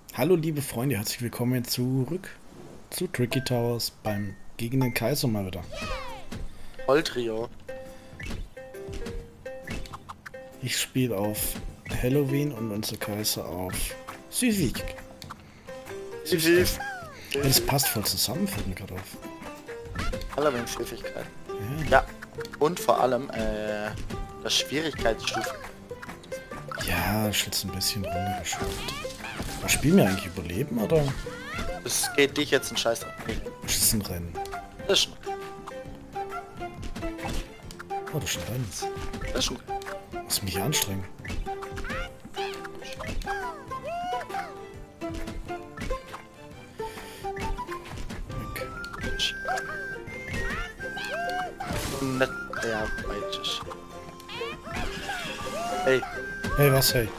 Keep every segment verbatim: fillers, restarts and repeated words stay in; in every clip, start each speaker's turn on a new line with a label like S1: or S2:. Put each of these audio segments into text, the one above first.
S1: Hallo liebe Freunde, herzlich willkommen zurück zu Tricky Towers beim gegen den Kaiser mal wieder.
S2: Volltrio.
S1: Ich spiele auf Halloween und unser Kaiser auf Süßig.
S2: Süß.
S1: Das passt voll zusammen, fällt mir gerade auf.
S2: Halloween-Süßigkeit.
S1: Ja.
S2: Ja. Und vor allem, äh, das Schwierigkeitsstufe.
S1: Ja, ist jetzt ein bisschen runtergeschraubt. Was spielen wir eigentlich, Überleben oder
S2: Es geht dich jetzt ein Scheiß drauf.
S1: ist es ein Rennen?
S2: Das ist schon.
S1: Oh, das ist ein Rennen.
S2: Das ist schon.
S1: Muss mich anstrengen. Weg.
S2: Nett. Ja, weitisch. Hey,
S1: Hey, was, hey?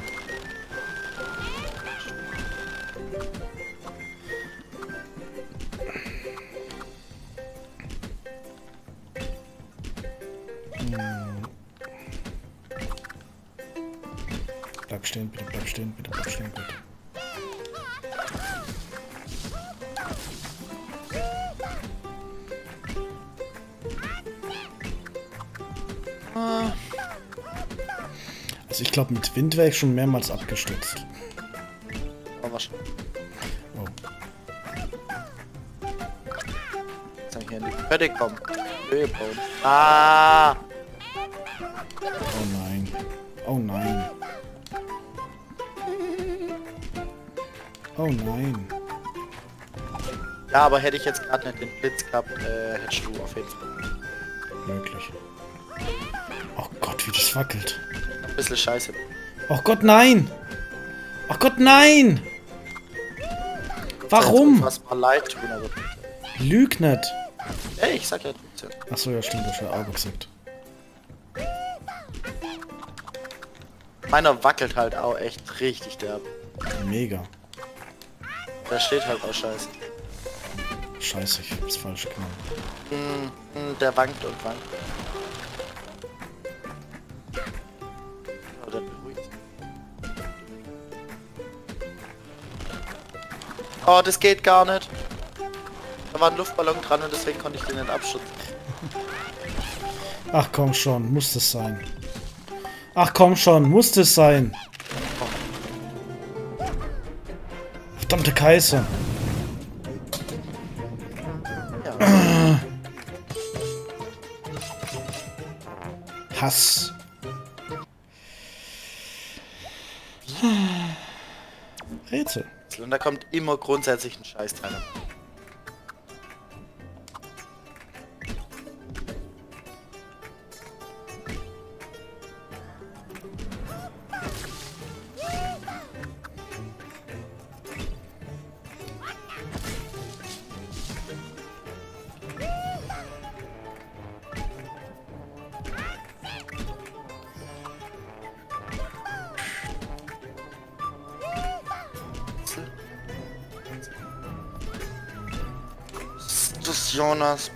S1: Bleib stehen, bitte, bleib stehen, bitte, bleib stehen, bitte. Also ich glaube, mit Wind wäre ich schon mehrmals abgestürzt.
S2: aber schon.
S1: Oh.
S2: Jetzt haben wir hier in die Fertig kommen. Höhebaum. Ah!
S1: Oh nein. Oh nein. Oh nein.
S2: Ja, aber hätte ich jetzt gerade nicht den Blitz gehabt, äh, hättest du auf jeden Fall
S1: Möglich. Oh Gott, wie das wackelt.
S2: ein bisschen scheiße.
S1: Oh Gott, nein! Oh Gott, nein! Warum?
S2: Was mal leid tun, aber.
S1: Lüg nicht.
S2: Ey, ich sag ja.
S1: Achso, ja stimmt, das ist ja auch gesagt.
S2: Meiner wackelt halt auch echt richtig derb.
S1: Mega.
S2: Der steht halt auch scheiße.
S1: Scheiße, ich hab's falsch gemacht.
S2: Hm, hm, der wankt und wankt. Oder beruhigt. Oh, das geht gar nicht. Da war ein Luftballon dran und deswegen konnte ich den nicht abschützen.
S1: Ach komm schon, muss das sein. Ach komm schon, muss das sein. Verdammte Kaiser.
S2: Ja.
S1: Hass. Rätsel.
S2: Und da kommt immer grundsätzlich ein Scheißteil. Das Jonas.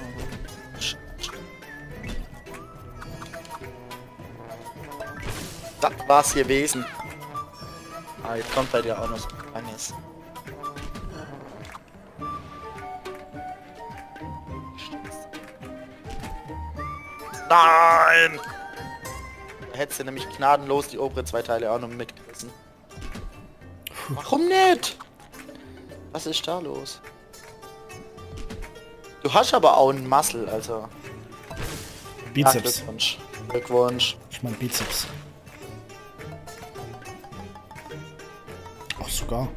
S2: Das war's gewesen. Ah, jetzt kommt bei dir auch noch so ein kleines. Nein! Da hättest du nämlich gnadenlos die oberen zwei Teile auch noch mitgerissen. Warum nicht? Was ist da los? Du hast aber auch einen Muscle, also. Ja,
S1: Bizeps.
S2: Glückwunsch. Glückwunsch.
S1: Ich mein Bizeps. Ach sogar.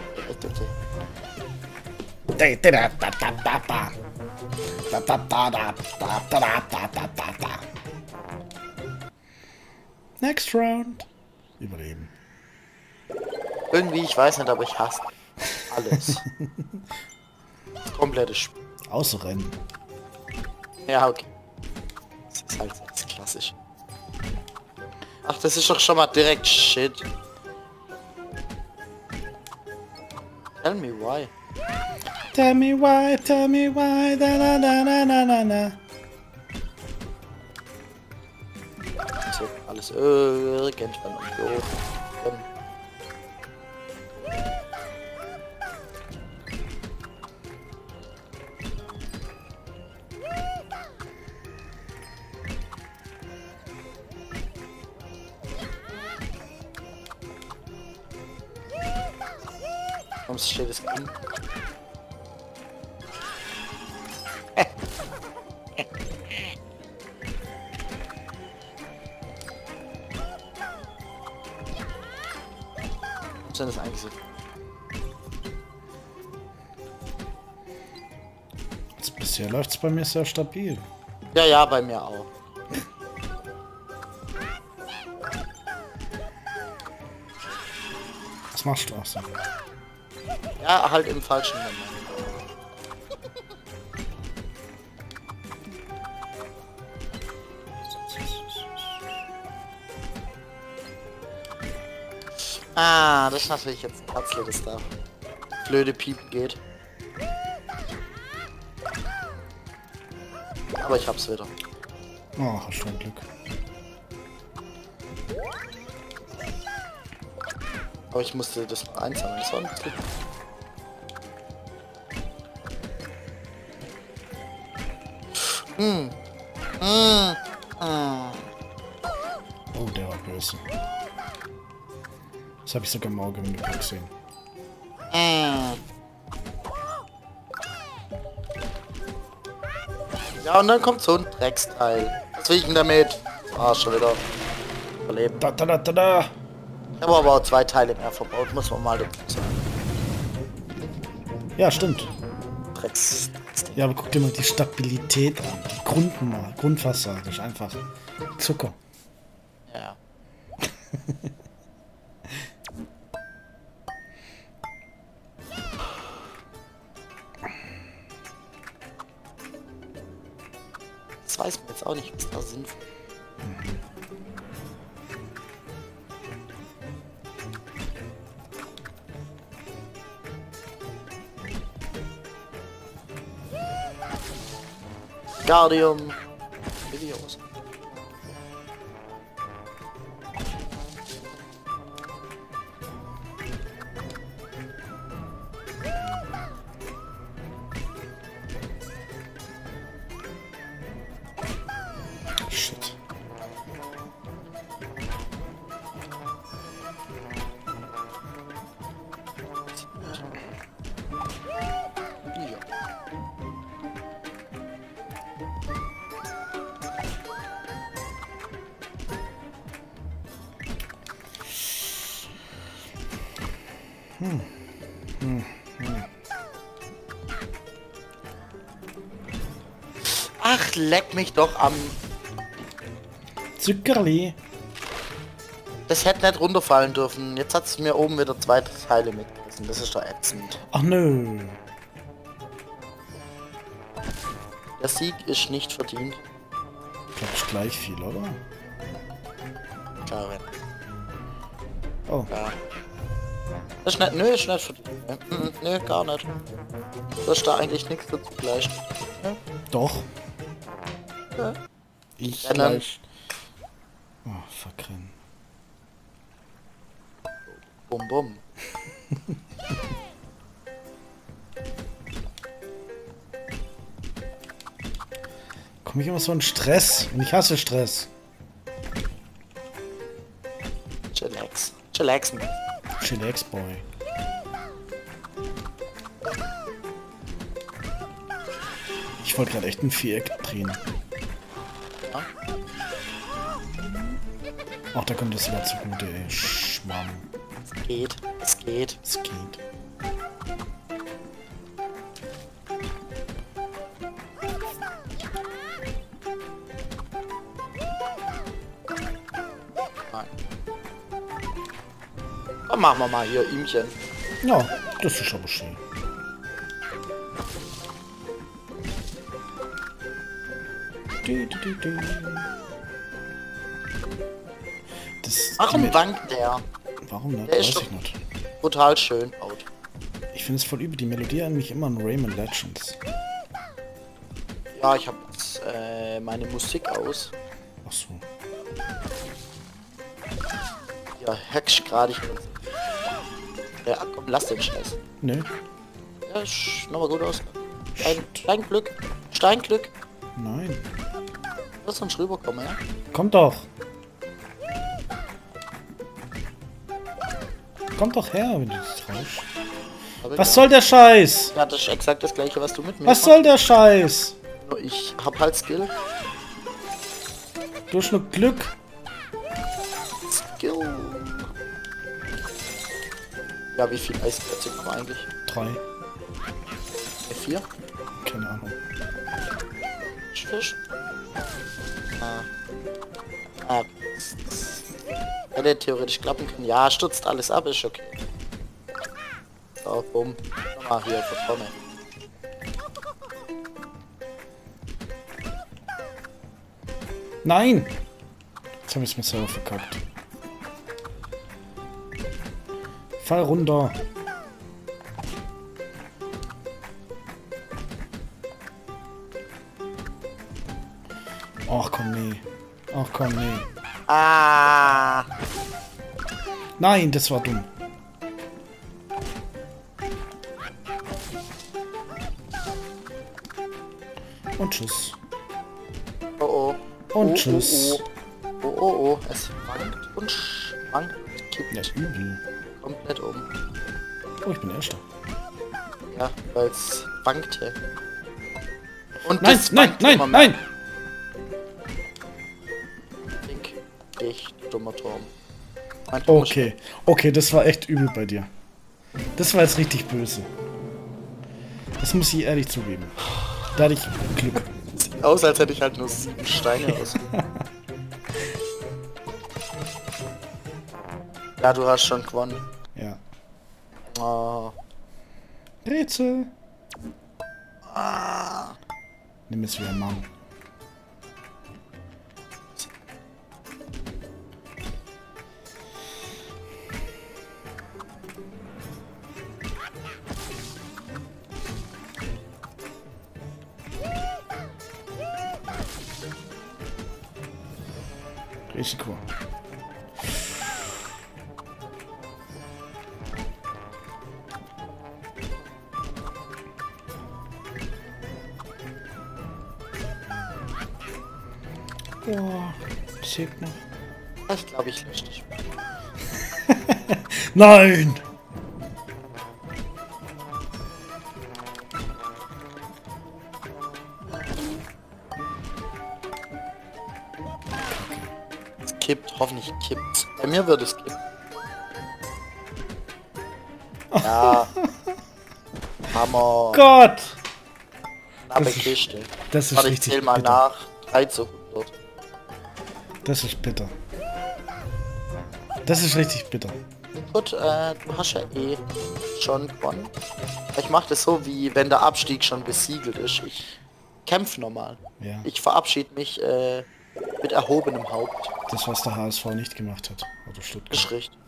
S1: Next round. Überleben.
S2: Irgendwie, ich weiß nicht, aber ich hasse alles. Komplettes Spiel.
S1: Außer Rennen.
S2: Ja, okay. Das ist halt das ist klassisch. Ach, das ist doch schon mal direkt Shit. Tell me why.
S1: Tell me why, tell me why, da da da da da da da.
S2: So, alles irgendwann um die Ohren. Warum steht es grün? Was ist denn das eigentlich so?
S1: Also bisher läuft es bei mir sehr stabil.
S2: Ja, ja, bei mir auch.
S1: Was machst du auch so?
S2: Ja, halt im falschen Moment. Ah, das ist natürlich jetzt ein Katzle, das da blöde Piepen geht. Aber ich hab's wieder.
S1: Oh, hast du ein Glück.
S2: Aber ich musste das mal einsammeln. Das war ein Glück. Hm. Hm. Hm.
S1: Oh, der war böse. Das habe ich sogar im Auge im Video gesehen.
S2: Hm. Ja, und dann kommt so ein Drecksteil. Was will ich denn damit? Ah, schon wieder verleben.
S1: Da, da, da, da, da.
S2: Ich habe aber auch zwei Teile mehr verbaut, muss man mal dazu sagen.
S1: Ja, stimmt.
S2: Drecks.
S1: Ja, aber guck dir mal die Stabilität an. Die Grundnummer, Grundfassade. Das ist einfach Zucker.
S2: Ja. Das weiß man jetzt auch nicht, was da sinnvoll ist. Guardium Videos.
S1: Shit.
S2: Ja.
S1: Hm. Hm. Hm.
S2: Ach, leck mich doch am...
S1: Zuckerli.
S2: Das hätte nicht runterfallen dürfen. Jetzt hat es mir oben wieder zwei Teile mitgerissen. Das ist doch ätzend.
S1: Ach nö.
S2: Der Sieg ist nicht verdient.
S1: Glaube ich gleich viel, oder?
S2: Klar, wenn.
S1: Oh.
S2: Ja. Das ist nicht, nö, ist nicht verdient. Ne? Mhm, nö, gar nicht. Du hast da eigentlich nichts dazu gleich. Ja?
S1: Doch.
S2: Ja.
S1: Ich
S2: Ja, dann-
S1: gleich. Oh, verkrennen.
S2: Bum bum.
S1: Komme ich immer so in Stress? Und ich hasse Stress.
S2: Chillax. Chillaxen.
S1: Chillax Boy. Ich wollte gerade echt ein Viereck drehen.
S2: Ja.
S1: Ach, da kommt das wieder zugute, ey. Schmarrn.
S2: Es geht. Es geht.
S1: Es geht.
S2: Nein. Dann machen wir mal hier Ihmchen.
S1: Ja, das ist aber schön. Du, du, du, du. Das,
S2: Warum
S1: die-
S2: wankt der?
S1: Warum nicht?
S2: Der
S1: Weiß
S2: ist
S1: ich
S2: doch-
S1: nicht.
S2: Total schön baut.
S1: Ich finde es voll übel. Die Melodie erinnert mich immer an Rayman Legends.
S2: Ja, ich habe jetzt äh, meine Musik aus.
S1: Ach so.
S2: Ja, hackst gerade ich. Ja, komm, lass den Scheiß.
S1: Ne?
S2: Ja, ist nochmal gut aus. Stein, Steinglück. Steinglück.
S1: Nein.
S2: Lass uns rüberkommen, ja?
S1: Kommt doch. Kommt doch her, wenn du das traust.
S2: Aber
S1: Was
S2: ja.
S1: soll der Scheiß?
S2: Ja, das ist exakt das gleiche, was du mit mir
S1: Was soll der Scheiß?
S2: Nur ich hab halt Skill.
S1: Du hast nur Glück.
S2: Skill. Ja, wie viel Eisplätze kommen eigentlich?
S1: Drei.
S2: Äh, vier?
S1: Keine Ahnung.
S2: Fisch? Ah. Ah. Hätte theoretisch klappen können. Ja, stürzt alles ab, ist okay. So, bumm. Nochmal hier von vorne.
S1: Nein! Jetzt habe ich es mir selber verkackt. Fall runter. Ach komm, nee. Ach komm, nee.
S2: Ah!
S1: Nein, das war dumm. Und tschüss.
S2: Oh oh.
S1: Und
S2: oh,
S1: tschüss.
S2: Oh oh. oh oh oh. Es wankt und schwankt. Kippt
S1: Ja, übel.
S2: komplett um.
S1: Oh, ich bin Erster.
S2: Ja, weil es wankte. Und
S1: Nein,
S2: das
S1: nein,
S2: wankt
S1: nein,
S2: immer mehr.
S1: nein!
S2: Denk ich, dummer Turm. Mein Turm ist
S1: Okay, okay, das war echt übel bei dir. Das war jetzt richtig böse. Das muss ich ehrlich zugeben. Da hatte ich Glück.
S2: Sieht aus, als hätte ich halt nur sieben Steine aus. Ja, du hast schon gewonnen.
S1: Ja.
S2: Oh.
S1: Rätsel.
S2: Ah.
S1: Nimm es wie ein Mann. Risiko. Oh, zählt noch.
S2: Ich glaube, ich lösche dich.
S1: Nein!
S2: Es kippt, hoffentlich kippt. Bei mir würde es kippen. Ja. Hammer.
S1: Gott!
S2: Knappe
S1: Das ist-
S2: Kiste.
S1: Das ist
S2: Warte, ich
S1: richtig
S2: zähl mal
S1: bitter.
S2: nach. drei zu hundert.
S1: Das ist bitter. Das ist richtig bitter.
S2: Gut, äh, du hast ja eh schon gewonnen. Ich mache das so, wie wenn der Abstieg schon besiegelt ist. Ich kämpfe normal.
S1: Ja.
S2: Ich verabschiede mich äh, mit erhobenem Haupt.
S1: Das, was der H S V nicht gemacht hat. Oder
S2: Ist
S1: Stuttgart.
S2: richtig.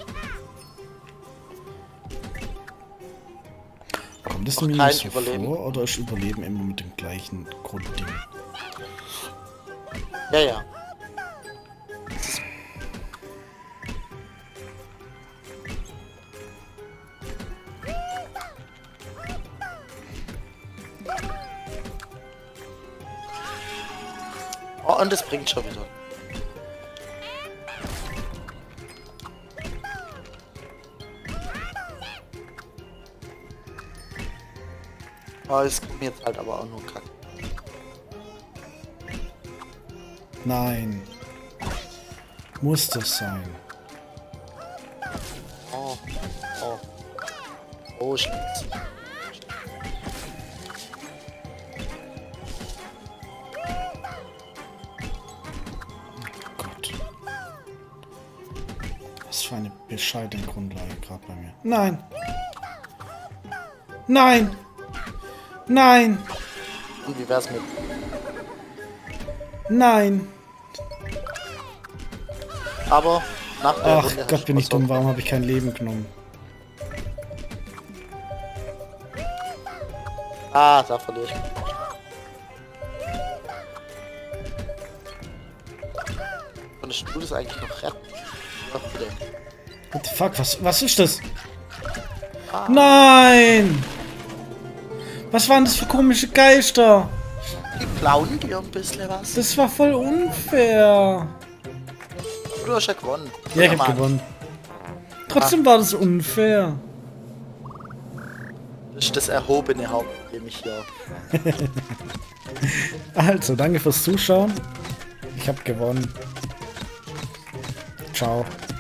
S1: Kommt das
S2: Noch
S1: mir
S2: kein
S1: nicht so
S2: Überleben.
S1: vor? Oder ist Überleben immer mit dem gleichen Grundding?
S2: Ja, ja. Oh, und es bringt schon wieder. Oh, es kommt jetzt halt aber auch nur Kack.
S1: Nein. Muss das sein?
S2: Oh, oh. Oh, schlecht.
S1: Gott. Was für eine bescheidene Grundlage gerade bei mir. Nein. Nein. Nein.
S2: Und wie wär's mit...
S1: Nein.
S2: Aber nach der
S1: Ach
S2: Runde
S1: Gott,
S2: hast
S1: bin
S2: du
S1: ich dumm. Warum habe ich kein Leben genommen?
S2: Ah, da verliere ich. Konntest du das eigentlich noch retten? Doch, bitte.
S1: What the fuck? Was, was ist das? Nein! Was waren das für komische Geister?
S2: Die klauen dir ein bisschen was.
S1: Das war voll unfair.
S2: Du hast ja gewonnen.
S1: Ja, ich
S2: Guck
S1: hab
S2: mal.
S1: gewonnen. Trotzdem war das unfair.
S2: Das ist das erhobene Haupt, dem ich hier...
S1: Also, danke fürs Zuschauen. Ich habe gewonnen. Ciao.